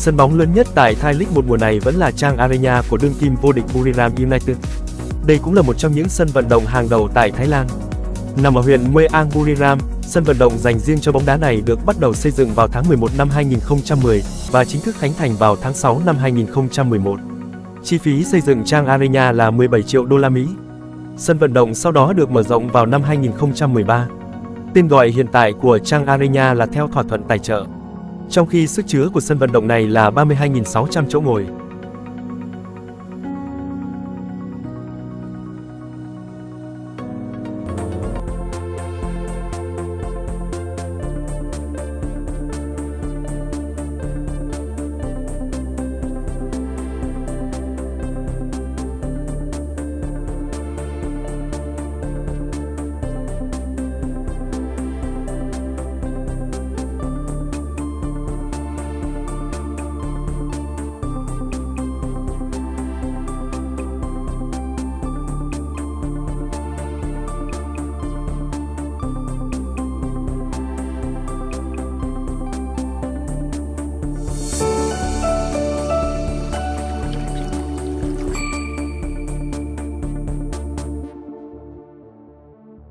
Sân bóng lớn nhất tại Thai League 1 mùa này vẫn là Chang Arena của đương kim vô địch Buriram United. Đây cũng là một trong những sân vận động hàng đầu tại Thái Lan. Nằm ở huyện Mueang Buriram, sân vận động dành riêng cho bóng đá này được bắt đầu xây dựng vào tháng 11 năm 2010 và chính thức khánh thành vào tháng 6 năm 2011. Chi phí xây dựng Chang Arena là 17 triệu đô la Mỹ. Sân vận động sau đó được mở rộng vào năm 2013. Tên gọi hiện tại của Chang Arena là theo thỏa thuận tài trợ. Trong khi sức chứa của sân vận động này là 32.600 chỗ ngồi.